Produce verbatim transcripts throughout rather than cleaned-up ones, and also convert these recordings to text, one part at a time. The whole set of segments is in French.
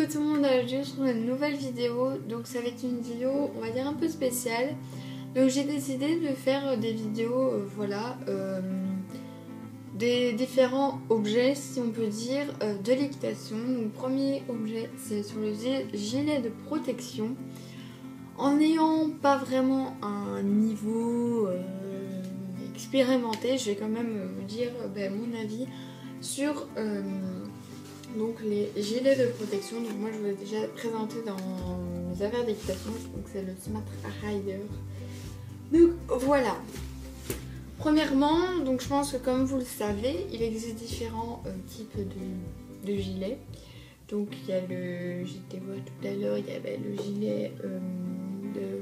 tout le monde, aujourd'hui je trouve une nouvelle vidéo. Donc ça va être une vidéo, on va dire un peu spéciale. Donc j'ai décidé de faire des vidéos, euh, voilà, euh, des différents objets, si on peut dire, euh, de l'équitation. Donc le premier objet, c'est sur le gilet de protection. En n'ayant pas vraiment un niveau euh, expérimenté, je vais quand même vous dire ben, mon avis sur euh, donc les gilets de protection. Donc moi je vous l'ai déjà présenté dans mes affaires d'équitation, donc c'est le Smart Rider. Donc voilà. Premièrement, donc je pense que comme vous le savez, il existe différents euh, types de, de gilets. Donc il y a le, j'étais voir tout à l'heure, il y avait le gilet euh, de...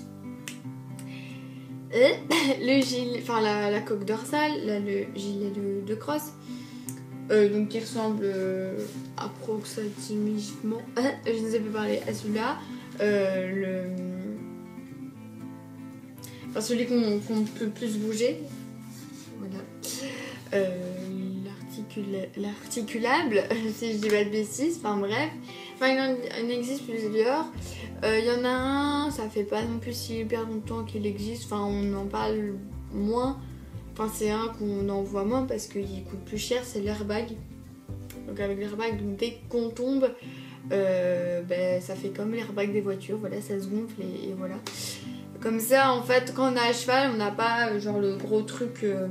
le gilet, enfin la, la coque dorsale, là le gilet de, de crosse. Euh, donc qui ressemble euh, approximativement, je ne sais pas parler, à celui-là. Euh, le... Enfin celui qu'on qu'on peut plus bouger. Voilà. Euh, l'articulable, si je dis pas de bêtises, enfin bref. Enfin il en, il en existe plusieurs. Euh, il y en a un, ça fait pas non plus si hyper longtemps qu'il existe, enfin on en parle moins. Enfin c'est un qu'on en voit moins parce qu'il coûte plus cher, c'est l'airbag. Donc avec l'airbag, dès qu'on tombe, euh, ben, ça fait comme l'airbag des voitures, voilà, ça se gonfle et, et voilà. Comme ça en fait quand on est à cheval, on n'a pas genre le gros truc, euh,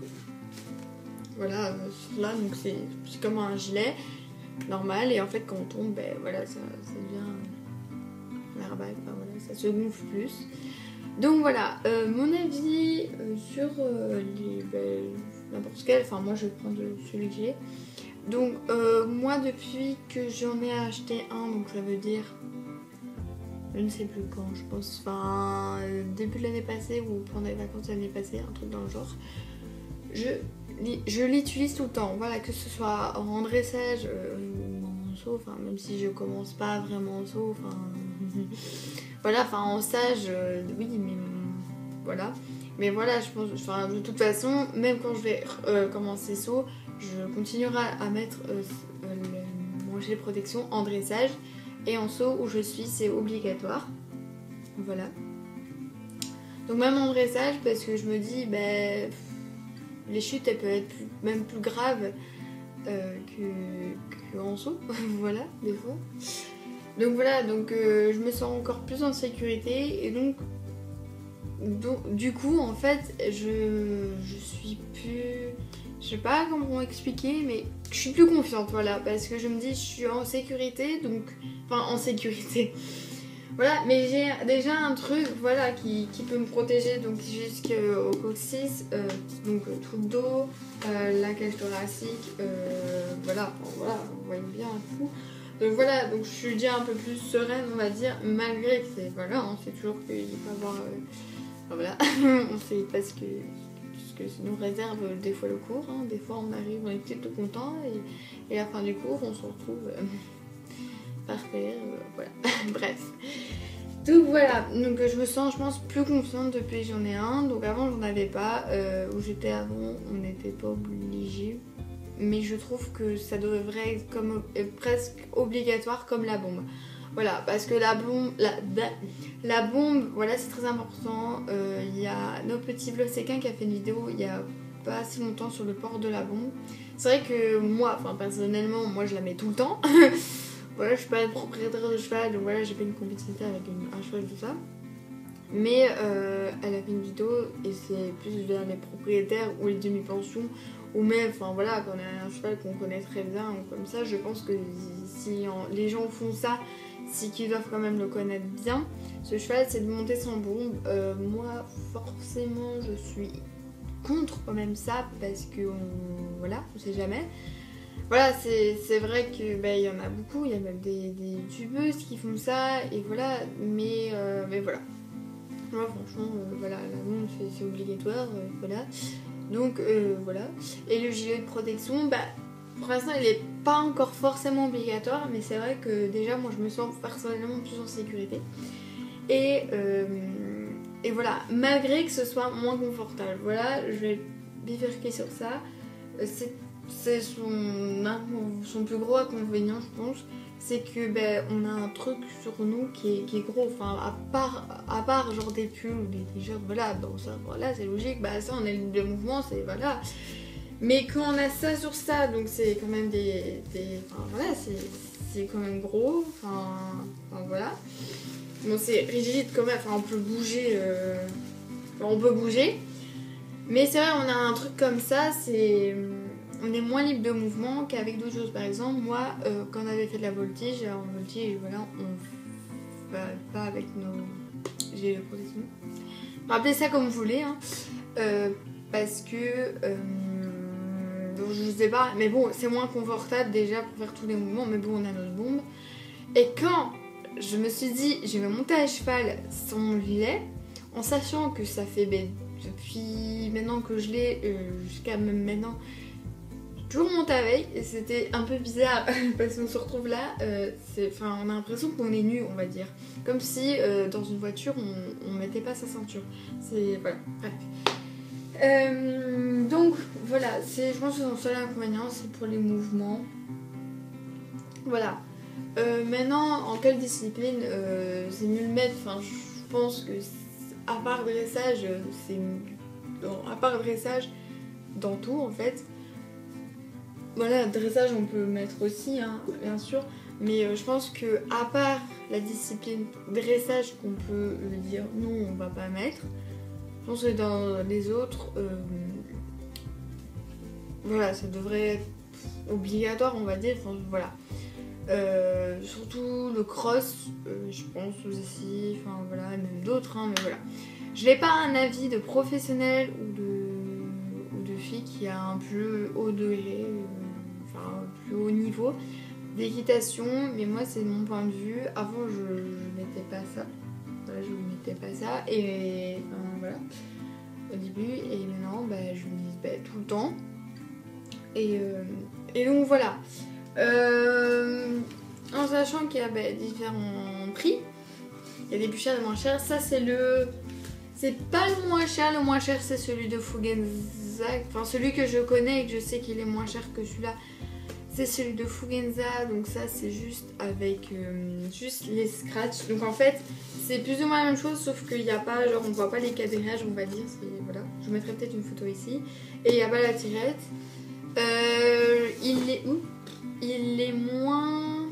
voilà, euh, là, donc c'est comme un gilet normal et en fait quand on tombe, ben voilà, ça, ça devient l'airbag, enfin, voilà, ça se gonfle plus. Donc voilà, euh, mon avis euh, sur euh, les ben, n'importe quel, enfin moi je vais prendre celui que j'ai. Donc euh, moi depuis que j'en ai acheté un, donc ça veut dire, je ne sais plus quand, je pense, enfin euh, début de l'année passée ou pendant les vacances de l'année passée, un truc dans le genre, je, je l'utilise tout le temps, voilà, que ce soit en dressage euh, ou en saut, enfin même si je commence pas vraiment en saut, enfin... Voilà, enfin en stage, euh, oui, mais voilà. Mais voilà, je pense, enfin de toute façon, même quand je vais euh, commencer saut, je continuerai à mettre euh, le, mon gilet de protection en dressage et en saut où je suis, c'est obligatoire. Voilà. Donc même en dressage, parce que je me dis, ben, les chutes, elles peuvent être plus, même plus graves euh, que, que en saut, voilà, des fois. Donc voilà, donc euh, je me sens encore plus en sécurité et donc, donc du coup en fait je, je suis plus, je sais pas comment expliquer, mais je suis plus confiante, voilà, parce que je me dis je suis en sécurité, donc enfin en sécurité, voilà, mais j'ai déjà un truc, voilà, qui, qui peut me protéger, donc jusqu'au coccyx, euh, donc tout le dos, euh, la cage thoracique, euh, voilà, enfin, voilà, vous voyez bien un coup. Donc voilà, donc je suis déjà un peu plus sereine, on va dire, malgré que c'est, voilà, on sait toujours qu'il peut y avoir, euh, enfin, voilà, on sait pas ce que, ce que ça nous réserve des fois le cours, hein. Des fois on arrive, on est plutôt content et, et à la fin du cours on se retrouve euh, par terre, euh, voilà, bref. Donc voilà, donc je me sens, je pense, plus confiante depuis que j'en ai un. Donc avant j'en avais pas, euh, où j'étais avant, on n'était pas obligé. Mais je trouve que ça devrait être comme, euh, presque obligatoire comme la bombe. Voilà, parce que la bombe, la, la bombe, voilà, c'est très important. Il euh, y a notre petit vlog séquin qui a fait une vidéo il y a pas si longtemps sur le port de la bombe. C'est vrai que moi, enfin personnellement, moi je la mets tout le temps. Voilà, je suis pas une propriétaire de cheval, donc voilà, j'ai fait une compétition avec une, un cheval, tout ça. Mais euh, elle a fait une vidéo et c'est plus vers les propriétaires ou les demi-pensions ou même, enfin voilà, quand on a un cheval qu'on connaît très bien ou comme ça, je pense que si on, les gens font ça, c'est qu'ils doivent quand même le connaître bien. Ce cheval, c'est de monter sans bombe. Euh, moi, forcément, je suis contre quand même ça parce que, on, voilà, on sait jamais. Voilà, c'est vrai que bah, y en a beaucoup, il y a même des, des youtubeuses qui font ça et voilà, mais, euh, mais voilà. Moi, franchement, euh, voilà, la bombe, c'est obligatoire, euh, voilà. Donc euh, voilà. Et le gilet de protection, bah pour l'instant il n'est pas encore forcément obligatoire, mais c'est vrai que déjà moi je me sens personnellement plus en sécurité. Et, euh, et voilà, malgré que ce soit moins confortable. Voilà, je vais bifurquer sur ça. C'est c'est son, son plus gros inconvénient, je pense. C'est que ben, on a un truc sur nous qui est, qui est gros. Enfin, à part, à part genre des pulls ou des t-shirts, voilà, bon, ça, voilà, c'est logique. Bah, ça, on a le mouvement, c'est voilà. Mais quand on a ça sur ça, donc c'est quand même des. des enfin, voilà, c'est quand même gros. Enfin, enfin, voilà. Bon, c'est rigide quand même. Enfin, on peut bouger. Euh, on peut bouger. Mais c'est vrai, on a un truc comme ça, c'est. On est moins libre de mouvement qu'avec d'autres choses. Par exemple, moi, euh, quand on avait fait de la voltige, en voltige, voilà, on va pas avec nos gilets de protection. Rappelez ça comme vous voulez, hein, euh, parce que euh, donc je sais pas, mais bon, c'est moins confortable déjà pour faire tous les mouvements. Mais bon, on a notre bombe. Et quand je me suis dit, je vais monter à cheval sans mon gilet, en sachant que ça fait ben, depuis maintenant que je l'ai, euh, jusqu'à même maintenant. Toujours monté avec et c'était un peu bizarre parce qu'on se retrouve là, euh, enfin, on a l'impression qu'on est nu, on va dire. Comme si euh, dans une voiture on, on mettait pas sa ceinture. C'est voilà, bref. Euh, donc voilà, je pense que son seul inconvénient c'est pour les mouvements. Voilà. Euh, maintenant, en quelle discipline euh, c'est mieux le mettre. Enfin, je pense que à part dressage, c'est à part dressage dans tout en fait. Voilà, dressage on peut le mettre aussi, hein, bien sûr, mais euh, je pense que à part la discipline dressage qu'on peut euh, dire non, on va pas mettre, je pense que dans les autres, euh, voilà, ça devrait être obligatoire, on va dire, enfin, voilà. Euh, surtout le cross, euh, je pense aussi, enfin voilà, même d'autres, hein, mais voilà. Je n'ai pas un avis de professionnel ou de, ou de fille qui a un plus haut degré. Euh, Enfin, plus haut niveau d'équitation, mais moi c'est mon point de vue. Avant je, je mettais pas ça, voilà, je ne mettais pas ça et enfin, voilà au début et maintenant bah, je le mise bah, tout le temps et, euh, et donc voilà euh, en sachant qu'il y a bah, différents prix, il y a des plus chers et des moins chers. Ça c'est le c'est pas le moins cher, le moins cher c'est celui de Fugenza, enfin celui que je connais et que je sais qu'il est moins cher que celui-là. C'est celui de Fugenza, donc ça c'est juste avec euh, juste les scratchs. Donc en fait c'est plus ou moins la même chose sauf qu'il n'y a pas, genre on voit pas les quadrillages on va dire, voilà. Je vous mettrai peut-être une photo ici. Et il n'y a pas la tirette. Euh, il est où? Il est moins...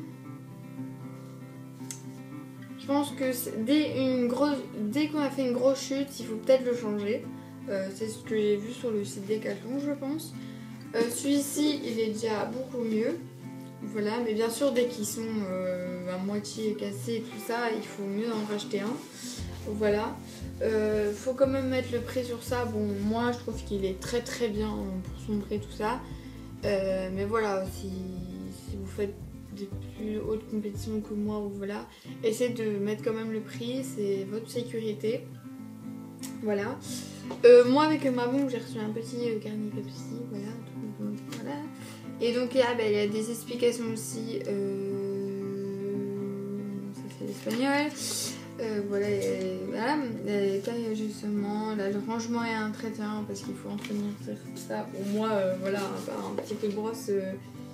Je pense que dès, une grosse... dès qu'on a fait une grosse chute il faut peut-être le changer. Euh, c'est ce que j'ai vu sur le site Decathlon je pense. Euh, Celui-ci, il est déjà beaucoup mieux. Voilà, mais bien sûr, dès qu'ils sont euh, à moitié cassés et tout ça, il faut mieux en racheter un. Voilà. Euh, faut quand même mettre le prix sur ça. Bon, moi, je trouve qu'il est très très bien pour son prix, tout ça. Euh, mais voilà, si, si vous faites des plus hautes compétitions que moi, ou voilà, essayez de mettre quand même le prix. C'est votre sécurité. Voilà. Euh, moi, avec ma bombe, j'ai reçu un petit euh, carnet comme ceci. Voilà. Voilà. Et donc ah, bah, il y a des explications aussi, euh... ça fait l'espagnol, euh, voilà, et, voilà, les tailles d'ajustement, là, le rangement et entretien parce qu'il faut entretenir ça. Pour moi, euh, voilà, un, un petit peu de brosse, euh,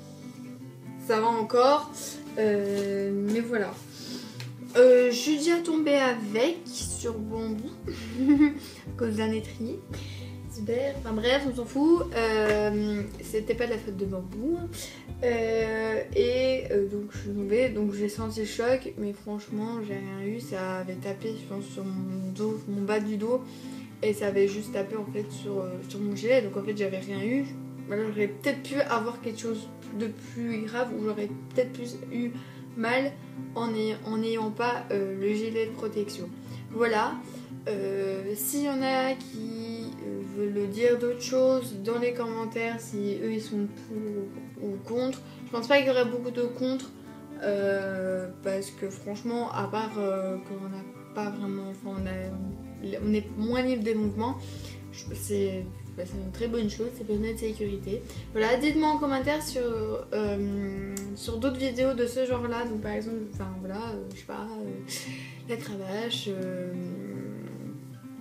ça va encore, euh, mais voilà. Euh, je suis déjà tombée avec sur bambou à cause d'un étrier. Super. Enfin bref, on s'en fout. Euh, C'était pas de la faute de bambou. Euh, et euh, donc je suis tombée, donc j'ai senti le choc, mais franchement j'ai rien eu. Ça avait tapé, je pense, sur mon dos, mon bas du dos, et ça avait juste tapé en fait sur, euh, sur mon gilet. Donc en fait j'avais rien eu. Voilà, j'aurais peut-être pu avoir quelque chose de plus grave, ou j'aurais peut-être plus eu mal en n'ayant pas euh, le gilet de protection. Voilà. Euh, S'il y en a qui euh, veulent dire d'autres choses dans les commentaires, si eux ils sont pour ou contre, je pense pas qu'il y aurait beaucoup de contre, euh, parce que franchement, à part euh, qu'on n'a pas vraiment, enfin on, a, on est moins libre des mouvements, c'est bah, une très bonne chose, c'est pour notre sécurité. Voilà, dites-moi en commentaire sur, euh, sur d'autres vidéos de ce genre là, donc par exemple, enfin voilà, euh, je sais pas, euh, la cravache, euh,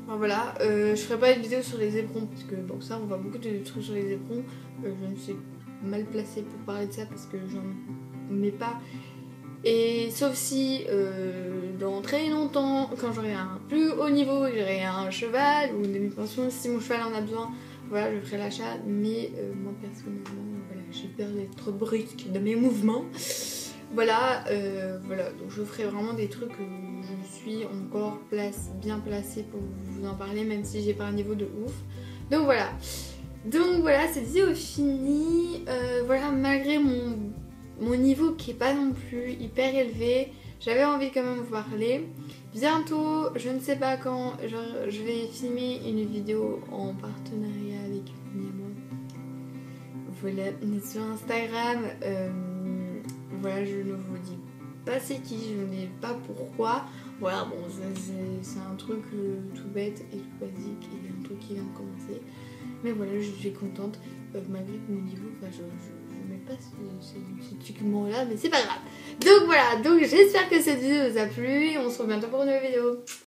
Enfin, voilà, euh, je ferai pas une vidéo sur les éperons parce que bon ça on voit beaucoup de trucs sur les éperons. Euh, je ne suis mal placée pour parler de ça parce que j'en mets pas. Et sauf si euh, dans très longtemps, quand j'aurai un plus haut niveau, j'aurai un cheval ou une demi-pension, si mon cheval en a besoin, voilà, je ferai l'achat. Mais euh, moi personnellement, voilà, j'ai peur d'être trop brusque de mes mouvements. Voilà, euh, voilà, donc je ferai vraiment des trucs où je suis encore place, bien placée pour vous en parler, même si j'ai pas un niveau de ouf. Donc voilà, donc voilà, cette vidéo est finie. Euh, voilà, malgré mon, mon niveau qui est pas non plus hyper élevé, j'avais envie quand même de vous parler. Bientôt, je ne sais pas quand, je, je vais filmer une vidéo en partenariat avec une amie à moi. Voilà, sur Instagram. Euh, Voilà, je ne vous dis pas c'est qui, je ne dis pas pourquoi. Voilà, bon, c'est un truc euh, tout bête et tout basique et un truc qui vient de commencer. Mais voilà, je suis contente, euh, malgré que mon niveau, enfin, je ne mets pas ce, ce, ce truc-là, mais c'est pas grave. Donc voilà, donc j'espère que cette vidéo vous a plu et on se retrouve bientôt pour une nouvelle vidéo.